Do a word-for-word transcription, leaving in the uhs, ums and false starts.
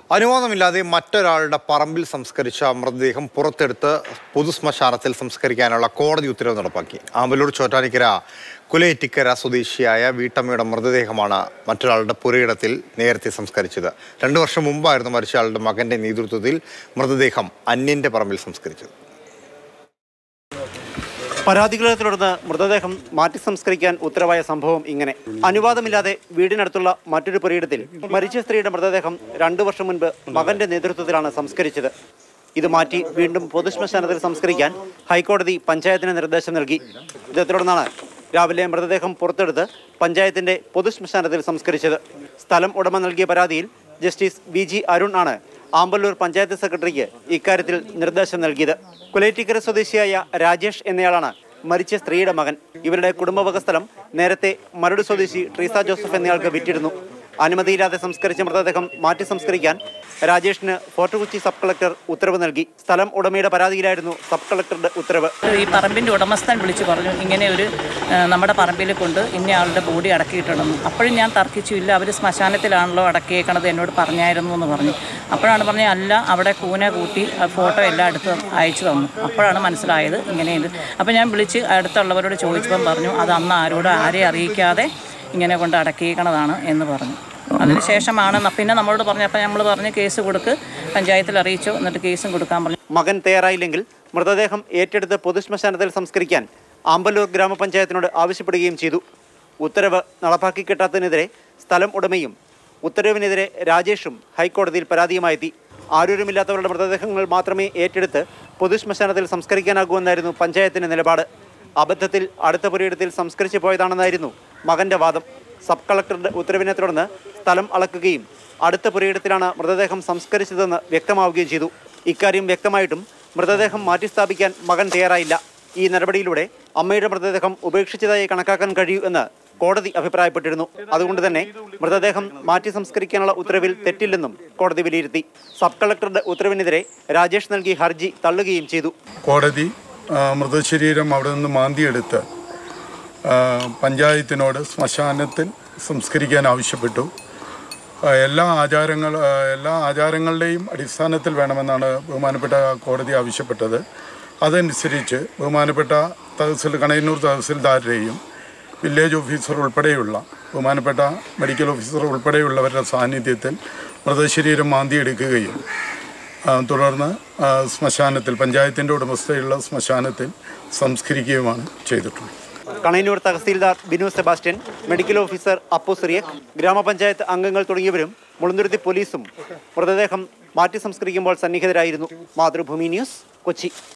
അനുവാദമില്ലാതെ മറ്റൊരാളുടെ പറമ്പിൽ സംസ്കരിച്ച മൃതദേഹം പുറത്തെടുത്ത് പൊതുശ്മശാനത്തിൽ സംസ്കരിക്കാനുള്ള കോടതി ഉത്തരവ് നടപ്പാക്കി. ആമ്പലൂർ ചോറ്റാനിക്കര കുലയറ്റിക്കര സ്വദേശിയായ വീട്ടമ്മയുടെ മൃതദേഹമാണ് മറ്റൊരാളുടെ പുരയിടത്തിൽ നേരത്തെ സംസ്കരിച്ചത്. രണ്ടു വർഷം മുമ്പായിരുന്നു മരിച്ചയാളുടെ മകന്റെ നേതൃത്വത്തിൽ മൃതദേഹം അന്യന്റെ പറമ്പിൽ സംസ്കരിച്ചത്. പരാതികളെ തുടർന്ന് മൃതദേഹം മാറ്റി സംസ്കരിക്കാൻ ഉത്തരവായ സംഭവം ഇങ്ങനെ. അനുവാദമില്ലാതെ വീടിനടുത്തുള്ള മറ്റൊരു പുരയിടത്തിൽ മരിച്ച സ്ത്രീയുടെ മൃതദേഹം രണ്ടു വർഷം മുൻപ് മകന്റെ നേതൃത്വത്തിലാണ് സംസ്കരിച്ചത്. ഇത് മാറ്റി വീണ്ടും പൊതുശ്മശാനത്തിൽ സംസ്കരിക്കാൻ ഹൈക്കോടതി പഞ്ചായത്തിന് നിർദ്ദേശം നൽകി. ഇതേ തുടർന്നാണ് രാവിലെ മൃതദേഹം പുറത്തെടുത്ത് പഞ്ചായത്തിന്റെ പൊതുശ്മശാനത്തിൽ സംസ്കരിച്ചത്. സ്ഥലം ഉടമ നൽകിയ പരാതിയിൽ ജസ്റ്റിസ് വി ജി അരുൺ ആണ് ആമ്പല്ലൂർ പഞ്ചായത്ത് സെക്രട്ടറിക്ക് ഇക്കാര്യത്തിൽ നിർദ്ദേശം നൽകിയത്. കുലയറ്റിക്കര സ്വദേശിയായ രാജേഷ് എന്നയാളാണ് മരിച്ച സ്ത്രീയുടെ മകൻ. ഇവരുടെ കുടുംബവക സ്ഥലം നേരത്തെ മരട് സ്വദേശി ട്രീസ ജോസഫ് എന്നയാൾക്ക് വിറ്റിരുന്നു. അനുമതിയില്ലാതെ സംസ്കരിച്ച മൃതദേഹം മാറ്റി സംസ്കരിക്കാൻ രാജേഷിന് ഫോർട്ട് കൊച്ചി സബ് കളക്ടർ ഉത്തരവ് നൽകി. സ്ഥലം ഉടമയുടെ പരാതിയിലായിരുന്നു സബ് കളക്ടറുടെ ഉത്തരവ്. ഈ പറമ്പിൻ്റെ ഉടമസ്ഥൻ വിളിച്ചു പറഞ്ഞു, ഇങ്ങനെ ഒരു നമ്മുടെ പറമ്പിൽ കൊണ്ട് ഇന്നയാളുടെ ബോഡി അടക്കിയിട്ടുണ്ടെന്ന്. അപ്പോഴും ഞാൻ തർക്കിച്ചു, ഇല്ല അവർ ശ്മശാനത്തിലാണല്ലോ അടക്കിയേക്കണത്, എന്നോട് പറഞ്ഞായിരുന്നു എന്ന് പറഞ്ഞു. അപ്പോഴാണ് പറഞ്ഞത്, അല്ല അവിടെ കൂന കൂട്ടി ഫോട്ടോ എല്ലാം എടുത്ത് അയച്ചു തന്നു. അപ്പോഴാണ് മനസ്സിലായത് ഇങ്ങനെയുണ്ട്. അപ്പോൾ ഞാൻ വിളിച്ച് അടുത്തുള്ളവരോട് ചോദിച്ചപ്പം പറഞ്ഞു, അത് അന്ന് ആരോട് ആരെയും അറിയിക്കാതെ ഇങ്ങനെ കൊണ്ട് അടക്കിയേക്കണതാണ് എന്ന് പറഞ്ഞു. അതിനുശേഷമാണ് പിന്നെ നമ്മളോട് പറഞ്ഞപ്പോൾ നമ്മൾ പറഞ്ഞ് കേസ് കൊടുക്ക്, പഞ്ചായത്തിൽ അറിയിച്ചു, എന്നിട്ട് കേസും കൊടുക്കാൻ പറഞ്ഞു. മകൻ തയ്യാറായില്ലെങ്കിൽ മൃതദേഹം ഏറ്റെടുത്ത് പൊതുശ്മശാനത്തിൽ സംസ്കരിക്കാൻ ആമ്പല്ലൂർ ഗ്രാമപഞ്ചായത്തിനോട് ആവശ്യപ്പെടുകയും ചെയ്തു. ഉത്തരവ് നടപ്പാക്കി കിട്ടാത്തതിനെതിരെ സ്ഥലം ഉടമയും ഉത്തരവിനെതിരെ രാജേഷും ഹൈക്കോടതിയിൽ പരാതിയുമായെത്തി. ആരോരുമില്ലാത്തവരുടെ മൃതദേഹങ്ങൾ മാത്രമേ ഏറ്റെടുത്ത് പൊതുശ്മശാനത്തിൽ സംസ്കരിക്കാനാകൂവെന്നായിരുന്നു പഞ്ചായത്തിന്റെ നിലപാട്. അബദ്ധത്തിൽ അടുത്ത പുരയിടത്തിൽ സംസ്കരിച്ചു പോയതാണെന്നായിരുന്നു മകന്റെ വാദം. സബ് കളക്ടറുടെ ഉത്തരവിനെ തുടർന്ന് സ്ഥലം അളക്കുകയും അടുത്ത പുരയിടത്തിലാണ് മൃതദേഹം സംസ്കരിച്ചതെന്ന് വ്യക്തമാവുകയും ചെയ്തു. ഇക്കാര്യം വ്യക്തമായിട്ടും മൃതദേഹം മാറ്റിസ്ഥാപിക്കാൻ മകൻ തയ്യാറായില്ല. ഈ നടപടിയിലൂടെ അമ്മയുടെ മൃതദേഹം ഉപേക്ഷിച്ചതായി കണക്കാക്കാൻ കഴിയൂ എന്ന് കോടതി അഭിപ്രായപ്പെട്ടിരുന്നു. അതുകൊണ്ട് തന്നെ മൃതദേഹം മാറ്റി സംസ്കരിക്കാനുള്ള ഉത്തരവിൽ തെറ്റില്ലെന്നും കോടതി വിലയിരുത്തി. സബ് കളക്ടറുടെ ഉത്തരവിനെതിരെ രാജേഷ് നൽകിയ ഹർജി തള്ളുകയും ചെയ്തു. കോടതി മൃതശരീരം അവിടെ നിന്ന് മാന്തിയെടുത്ത് പഞ്ചായത്തിനോട് ശ്മശാനത്തിൽ സംസ്കരിക്കാൻ ആവശ്യപ്പെട്ടു. എല്ലാ ആചാരങ്ങൾ എല്ലാ ആചാരങ്ങളുടെയും അടിസ്ഥാനത്തിൽ വേണമെന്നാണ് ബഹുമാനപ്പെട്ട കോടതി ആവശ്യപ്പെട്ടത്. അതനുസരിച്ച് ബഹുമാനപ്പെട്ട തഹസിൽ കണയന്നൂർ തഹസിൽദാരുടെയും വില്ലേജ് ഓഫീസർ ഉൾപ്പെടെയുള്ള ബഹുമാനപ്പെട്ട മെഡിക്കൽ ഓഫീസർ ഉൾപ്പെടെയുള്ളവരുടെ സാന്നിധ്യത്തിൽ മൃതശരീരം മാന്തിയെടുക്കുകയും തുടർന്ന് ശ്മശാനത്തിൽ പഞ്ചായത്തിൻ്റെ ഉടമസ്ഥതയുള്ള ശ്മശാനത്തിൽ സംസ്കരിക്കുകയുമാണ് ചെയ്തിട്ടുള്ളത്. Kanayannur tahsildar Binu Sebastian, medical officer Appu Cyriac, grama panchayat അംഗങ്ങൾ തുടങ്ങിയവരും മുളന്തുരുത്തി പോലീസും മൃതദേഹം മാറ്റി സംസ്കരിക്കുമ്പോൾ സന്നിഹിതരായിരുന്നു. മാതൃഭൂമി ന്യൂസ്, കൊച്ചി.